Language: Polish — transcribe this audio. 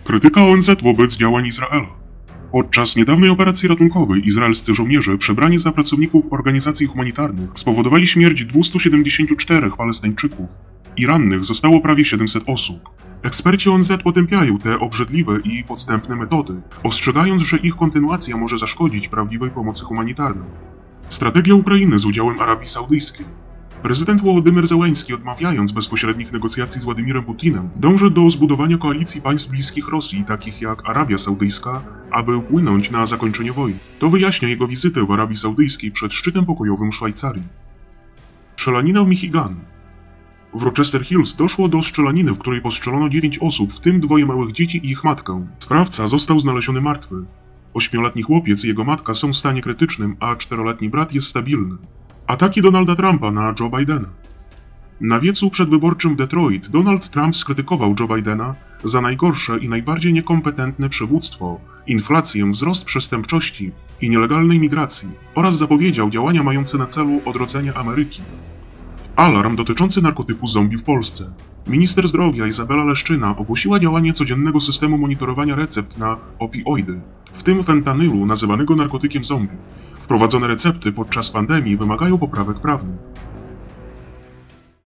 Krytyka ONZ wobec działań Izraela. Podczas niedawnej operacji ratunkowej izraelscy żołnierze przebrani za pracowników organizacji humanitarnych spowodowali śmierć 274 Palestyńczyków i rannych zostało prawie 700 osób. Eksperci ONZ potępiają te obrzydliwe i podstępne metody, ostrzegając, że ich kontynuacja może zaszkodzić prawdziwej pomocy humanitarnej. Strategia Ukrainy z udziałem Arabii Saudyjskiej. Prezydent Wołodymyr Zełenski, odmawiając bezpośrednich negocjacji z Władimirem Putinem, dąży do zbudowania koalicji państw bliskich Rosji, takich jak Arabia Saudyjska, aby wpłynąć na zakończenie wojny. To wyjaśnia jego wizytę w Arabii Saudyjskiej przed szczytem pokojowym Szwajcarii. Strzelanina w Michigan. W Rochester Hills doszło do strzelaniny, w której postrzelono 9 osób, w tym 2 małych dzieci i ich matkę. Sprawca został znaleziony martwy. 8-letni chłopiec i jego matka są w stanie krytycznym, a 4-letni brat jest stabilny. Ataki Donalda Trumpa na Joe Bidena. Na wiecu przedwyborczym w Detroit Donald Trump skrytykował Joe Bidena za najgorsze i najbardziej niekompetentne przywództwo, inflację, wzrost przestępczości i nielegalnej migracji oraz zapowiedział działania mające na celu odrodzenie Ameryki. Alarm dotyczący narkotyku zombie w Polsce. Minister zdrowia Izabela Leszczyna ogłosiła działanie codziennego systemu monitorowania recept na opioidy, w tym fentanylu nazywanego narkotykiem zombie. Wprowadzone recepty podczas pandemii wymagają poprawek prawnych.